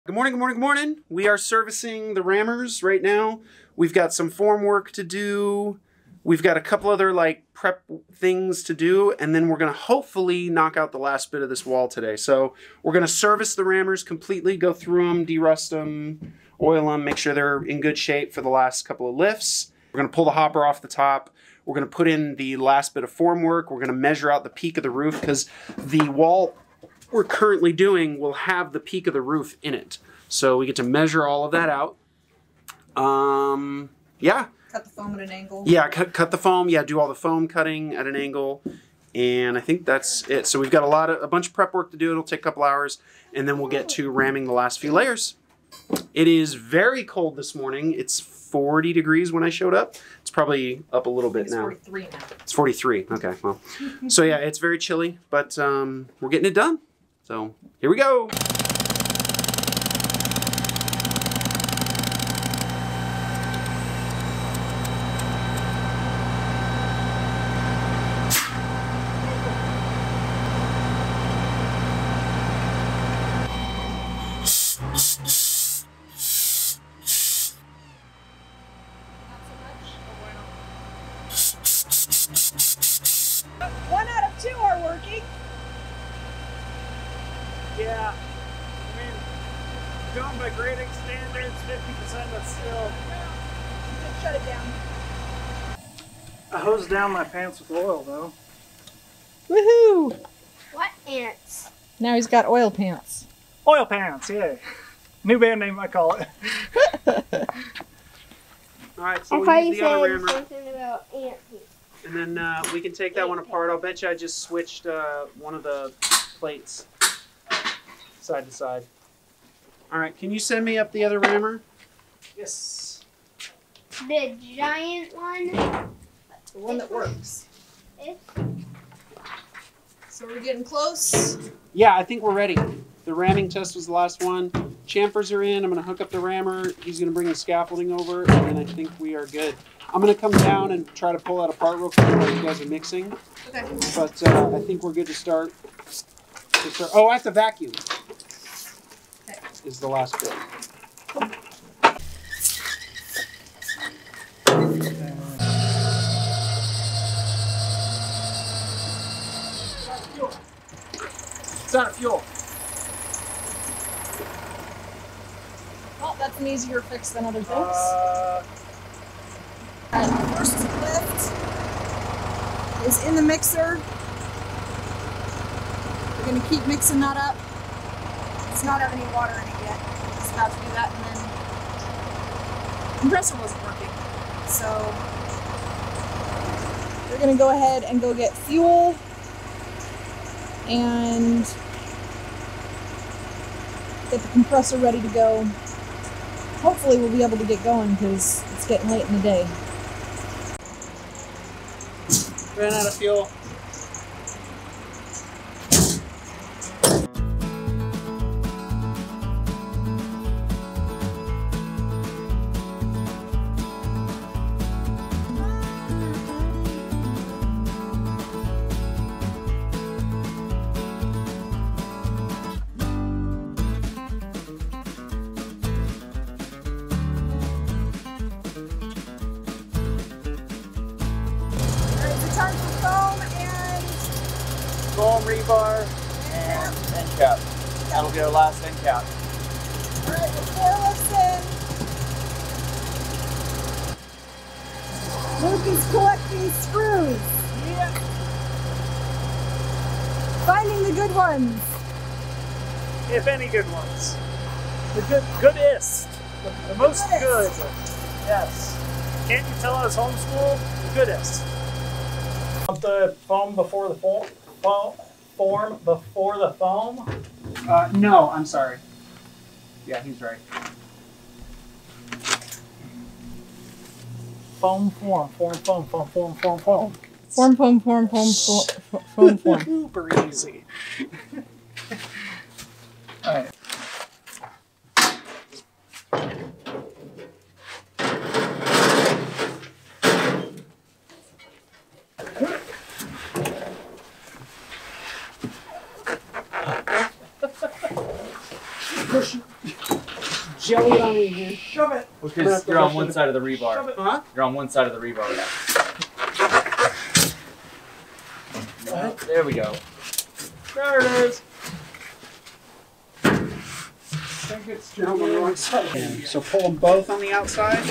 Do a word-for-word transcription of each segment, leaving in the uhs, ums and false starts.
Good morning, good morning, good morning. We are servicing the rammers right now. We've got some form work to do. We've got a couple other like prep things to do, and then we're gonna hopefully knock out the last bit of this wall today. So we're gonna service the rammers completely, go through them, derust them, oil them, make sure they're in good shape for the last couple of lifts. We're gonna pull the hopper off the top. We're gonna put in the last bit of form work. We're gonna measure out the peak of the roof because the wall we're currently doing will have the peak of the roof in it. So we get to measure all of that out. Um, yeah. Cut the foam at an angle. Yeah, cut, cut the foam. Yeah, do all the foam cutting at an angle. And I think that's it. So we've got a lot of, a bunch of prep work to do. It'll take a couple hours. And then we'll get to ramming the last few layers. It is very cold this morning. It's forty degrees when I showed up. It's probably up a little bit it's now. forty-three now. It's forty-three. Okay, well. So yeah, it's very chilly, but um, we're getting it done. So here we go. One out of two are working. Yeah, I mean, going by grading standards, fifty percent, but still. Just shut it down. I hosed down my pants with oil, though. Woohoo! What ants? Now he's got oil pants. Oil pants, yeah. New band name, I call it. All right, so I we'll thought use you the other said rammer. something about ant heat. And then uh, we can take that one apart. I'll bet you I just switched uh, one of the plates side to side. All right, can you send me up the other rammer? Yes. The giant one. The one that works. It, So we're getting close. Yeah, I think we're ready. The ramming test was the last one. Chamfers are in. I'm going to hook up the rammer. He's going to bring the scaffolding over, and then I think we are good. I'm going to come down and try to pull that apart real quick while you guys are mixing. Okay. But uh, I think we're good to start. to start. Oh, I have to vacuum. Okay. Is the last bit. It's out of fuel. Well, that's an easier fix than other things. Uh, Alright, the first lift is in the mixer. We're going to keep mixing that up. It's not have any water in it yet. It's about to do that, and then the compressor wasn't working. So we're going to go ahead and go get fuel and get the compressor ready to go. Hopefully we'll be able to get going because it's getting late in the day. Ran out of fuel. Time for foam and foam rebar and end cap. That'll be our last end cap. alright, the four lifts in. Luke is collecting screws. Yeah. Finding the good ones. If any good ones. The good, goodest. The, the most goodest. good. Yes. Can't you tell us homeschool? The goodest. Want the foam before the foam? Foam form before the foam? Uh, no, I'm sorry. Yeah, he's right. Foam form, form, foam, foam, form, form, foam. Form, form, form, form, form, form, form. Super easy. All right. Push. jelly on in here. Shove it. Because you're on one side of the rebar. Shove it. Huh? You're on one side of the rebar. No, there we go. There it is. I think it's on the wrong side. Okay, so pull them both on the outside.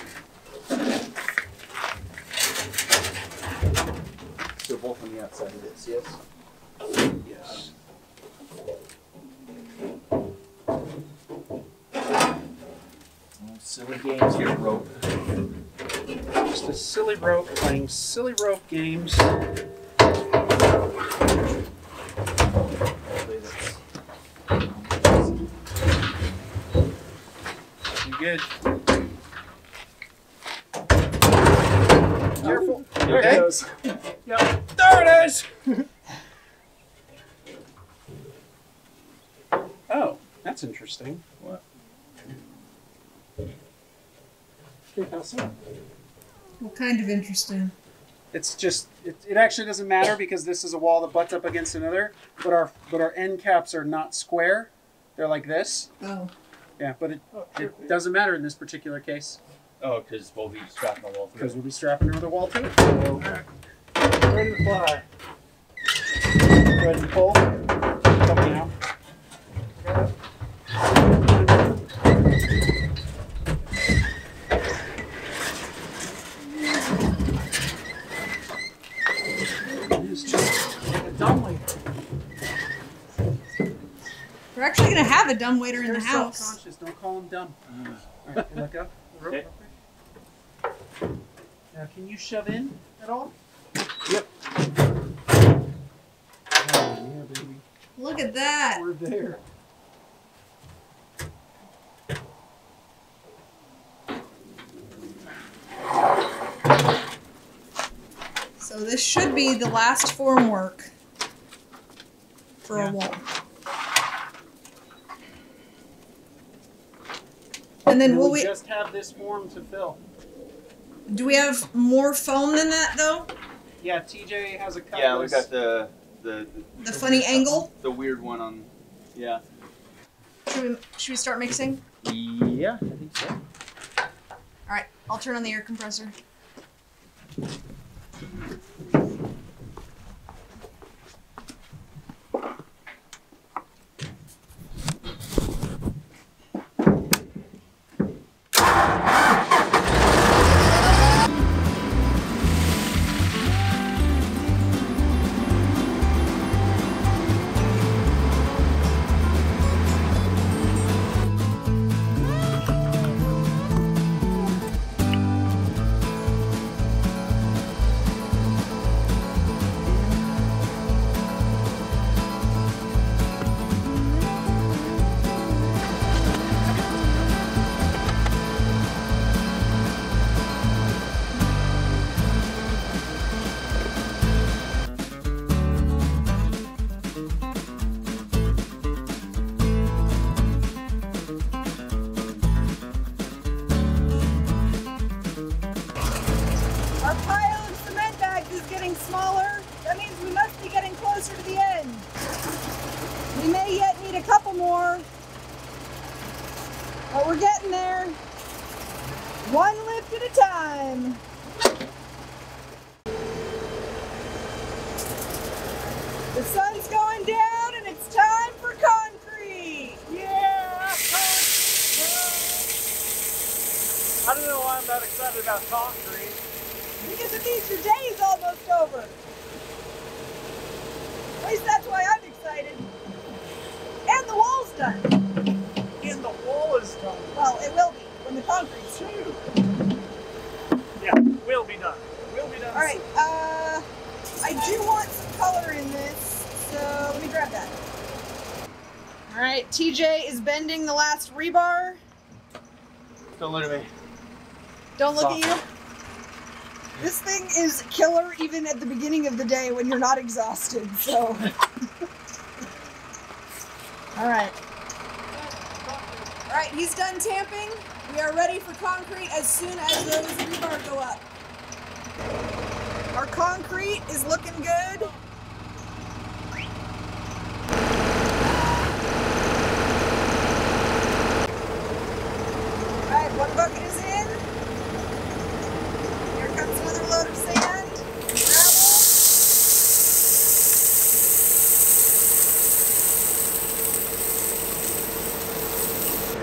So both on the outside of this, yes? Yes. Oh, silly games here, rope. Just a silly rope playing silly rope games. You good? Careful. There Okay. it goes. Yep. There it is! Oh, that's interesting. What? Okay, pass it. What kind of interesting? It's just, it, it actually doesn't matter because this is a wall that butts up against another, but our but our end caps are not square. They're like this. Oh. Yeah, but it, Oh, it doesn't matter in this particular case Oh, because we'll be strapping the wall because through. we'll be strapping another wall to it. So, Ready to fly. ready to pull. Tell me now. It's just A dumbwaiter. We're actually gonna have a dumbwaiter in the They're house. self-conscious. Don't call them dumb. All right, let go. The rope, Okay. real quick. Now, can you shove in at all? Yep. Oh, yeah, baby. Look at that. We're there. So this should be the last form work for Yeah. a wall. And then And will we we? just have this form to fill. Do we have more foam than that though? Yeah, T J has a cut. Yeah, we've got the the The funny angle. the weird one on. Yeah. Should we, should we start mixing? Yeah, I think so. All right, I'll turn on the air compressor. Our pile of cement bags is getting smaller. That means we must be getting closer to the end. We may yet need a couple more, but we're getting there. One lift at a time. The sun's going down and it's time for concrete. Yeah! I don't know why I'm not excited about concrete. Because it means your day is almost over. At least that's why I'm excited. And the wall's done. And the wall is done. Well, it will be when the concrete's done. Yeah, will be done. Will be done. All right, uh, I do want some color in this, so let me grab that. All right, T J is bending the last rebar. Don't look at me. Don't look at you. This thing is killer even at the beginning of the day when you're not exhausted, so. All right. All right, he's done tamping. We are ready for concrete as soon as those rebar go up. Our concrete is looking good.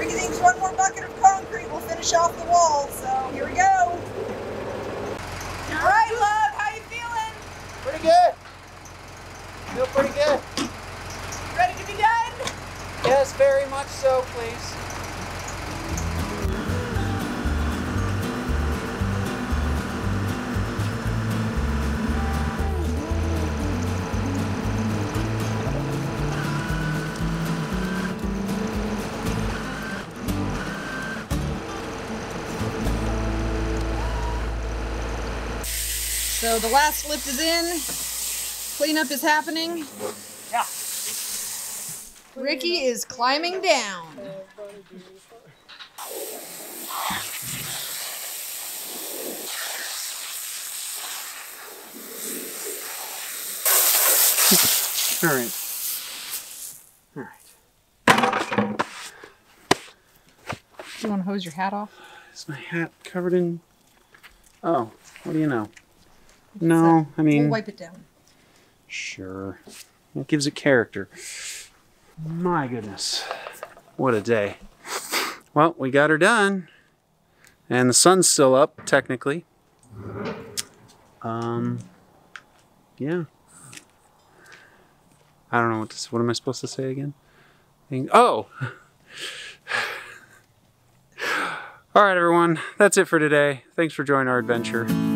Ricky thinks one more bucket of concrete will finish off the wall, so here we go. All right, love, how you feeling? Pretty good. Feel pretty good. Ready to be done? Yes, very much so, please. So the last lift is in. Cleanup is happening. Yeah. Ricky is climbing down. All right. All right. Do you want to hose your hat off? Is my hat covered in... Oh, what do you know? No, I mean... We'll wipe it down. Sure. It gives it character. My goodness. What a day. Well, we got her done. And the sun's still up, technically. Um, yeah. I don't know what to, what am I supposed to say again? Oh! All right, everyone. That's it for today. Thanks for joining our adventure.